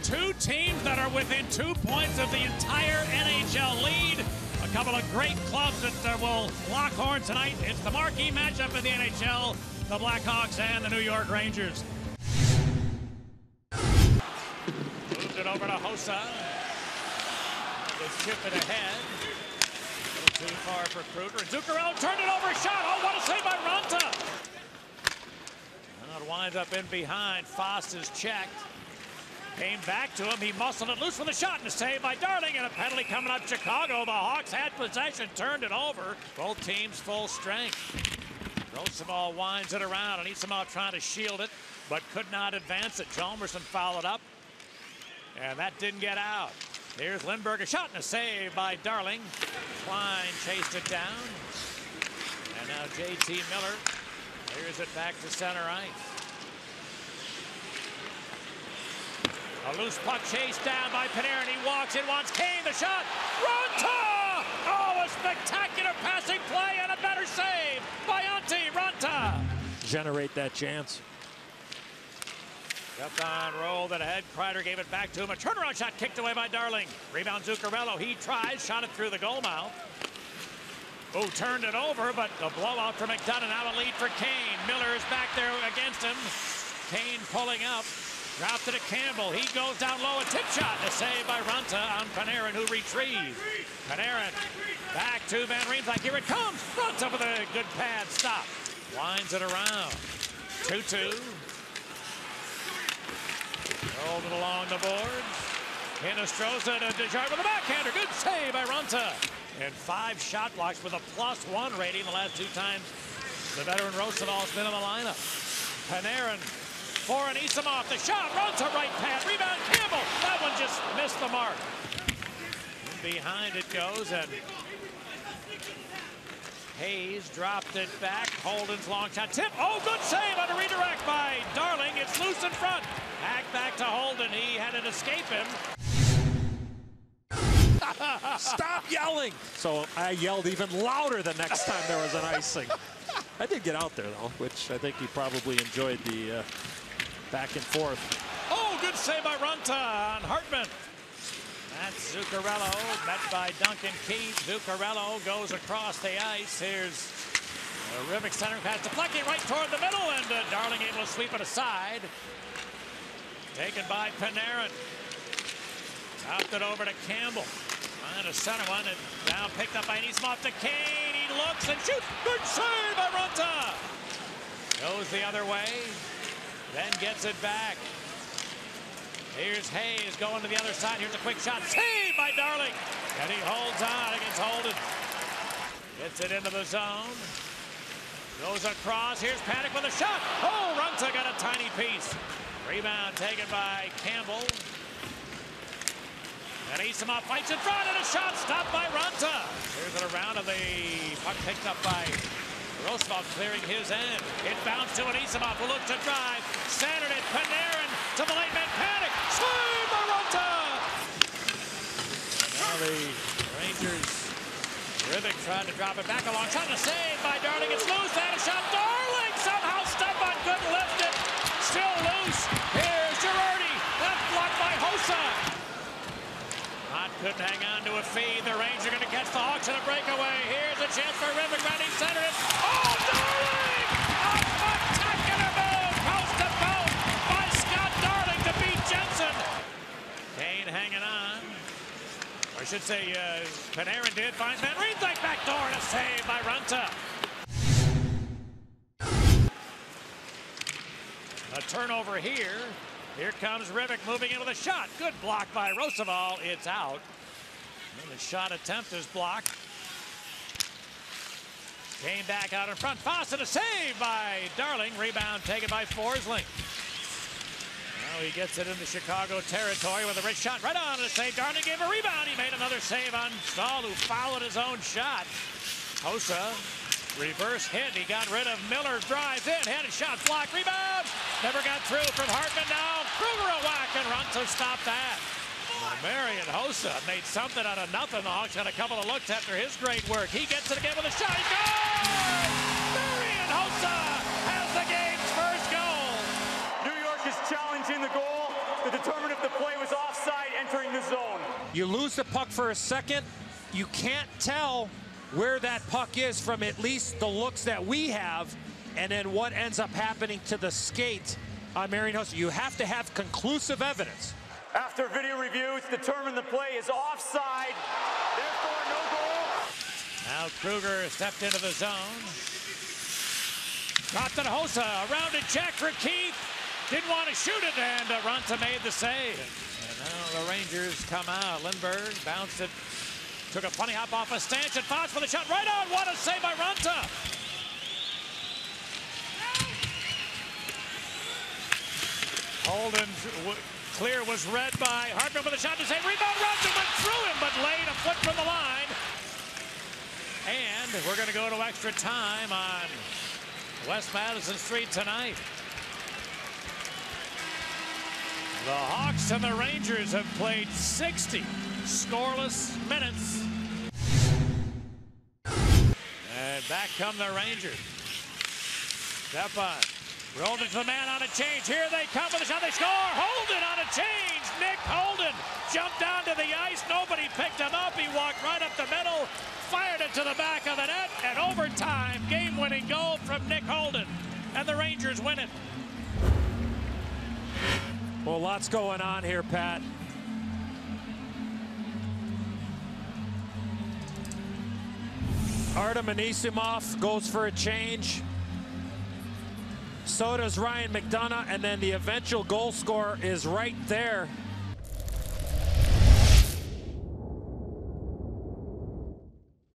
two teams that are within 2 points of the entire NHL lead. A couple of great clubs that will lock horns tonight. It's the marquee matchup in the NHL, the Blackhawks and the New York Rangers. Moved it over to Hossa. They chip it ahead. A little too far for Kruger. Zuccarello turned it over, shot. Oh, what a save by Raanta. It winds up in behind. Fost is checked. Came back to him. He muscled it loose with a shot and a save by Darling, and a penalty coming up Chicago. The Hawks had possession, turned it over. Both teams full strength. Roosevelt winds it around, and Eyssimont trying to shield it, but could not advance it. Hjalmarsson followed up, and that didn't get out. Here's Lindberg, a shot and a save by Darling. Klein chased it down, and now J.T. Miller clears it back to center ice. A loose puck chased down by Panarin. He walks in, wants Kane, the shot. Raanta! Oh, a spectacular passing play and a better save by Antti Raanta. Generate that chance. Kept on, rolled it ahead. Kreider gave it back to him. A turnaround shot kicked away by Darling. Rebound Zuccarello. He tries, shot it through the goal mouth. Oh, turned it over, but a blowout for McDonough. Now a lead for Kane. Miller is back there against him. Kane pulling up. Dropped it to Campbell. He goes down low. A tip shot. A save by Raanta on Panarin, who retrieves. Panarin back to Van Riemsdyk. Here it comes. Raanta with a good pad stop. Winds it around. 2-2. Rolled it along the boards. Hinostroza to Desjardins with a backhander. Good save by Raanta. And 5 shot blocks with a +1 rating the last 2 times the veteran Roosevelt's been in the lineup. Panarin for an Eyssimont. The shot. Raanta right pad. Rebound Campbell. That one just missed the mark. And behind it goes, and Hayes dropped it back. Holden's long shot. Tip. Oh, good save on a redirect by Darling. It's loose in front. Back to Holden. He had it escape him. Stop yelling! So I yelled even louder the next time there was an icing. I did get out there, though, which I think he probably enjoyed the back and forth. Oh, good save by Raanta on Hartman. That's Zuccarello, met by Duncan Keith. Zuccarello goes across the ice. Here's Rivik centering pass deflecting right toward the middle, and Darling able to sweep it aside. Taken by Panarin. Dropped it over to Campbell. And a center one, and down picked up by Eyssimont to Kane. He looks and shoots. Good save by Raanta. Goes the other way, then gets it back. Here's Hayes going to the other side. Here's a quick shot. Saved by Darling. And he holds on against Holden. Gets it into the zone. Goes across. Here's Paddock with a shot. Oh, Raanta got a tiny piece. Rebound taken by Campbell. And Eyssimont fights in front, and a shot stopped by Raanta. Here's it around, and the puck picked up by Roosevelt, clearing his end. It bounced to an Eyssimont who looked to drive. Centered it. Panarin to the late man. Paddock. Save by Raanta. And now the Rangers. Rivik tried to drop it back. A long shot and a save by Darling. It's loose. And a shot. Darling somehow Stepan couldn't lift it. Still loose. Here's Girardi. That's blocked by Hossa. Couldn't hang on to a feed. The Rangers are going to catch the Hawks in a breakaway. Here's a chance for Rivik. Running center it. Oh, Darling! A spectacular move, coast to coast, by Scott Darling to beat Jensen. Kane hanging on. Or I should say, Panarin did find Van Riemsdyk back door, and a save by Raanta. A turnover here. Here comes Rivik moving in with a shot. Good block by Roosevelt. It's out. And the shot attempt is blocked. Came back out in front. Fawcett, a save by Darling. Rebound taken by Forsling. Now he gets it into Chicago territory with a rich shot right on. A save. Darling gave a rebound. He made another save on Stahl, who fouled his own shot. Hossa. Reverse hit. He got rid of Miller. Drives in. Had a shot blocked. Rebound. Never got through from Hartman. Now Kruger a whack, and Raanta stopped that. Marian Hossa made something out of nothing. The Hawks had a couple of looks after his great work. He gets it again with a shot. He goes! Marian Hossa has the game's first goal. New York is challenging the goal to determine if the play was off. You lose the puck for a second. You can't tell where that puck is from at least the looks that we have, and then what ends up happening to the skate on Marian Hossa. You have to have conclusive evidence. After video review, it's determined the play is offside, therefore no goal. Now Kruger stepped into the zone. Dropped it to Hossa, a rounded check for Keith. Didn't want to shoot it, and Raanta made the save. And now the Rangers come out. Lindbergh bounced it, took a funny hop off a stance, and fouls for the shot. Right on, what a save by Raanta. Holden, clear was read by Hartman with a shot to save. Rebound, Raanta went through him, but laid a foot from the line. And we're going to go to extra time on West Madison Street tonight. The Hawks and the Rangers have played 60 scoreless minutes. And back come the Rangers. Stepan rolled it to the man on a change. Here they come with a shot. They score. Holden on a change. Nick Holden jumped down to the ice. Nobody picked him up. He walked right up the middle, fired it to the back of the net, and overtime game-winning goal from Nick Holden. And the Rangers win it. Well, lots going on here, Pat. Artem Anisimov goes for a change. So does Ryan McDonough, and then the eventual goal scorer is right there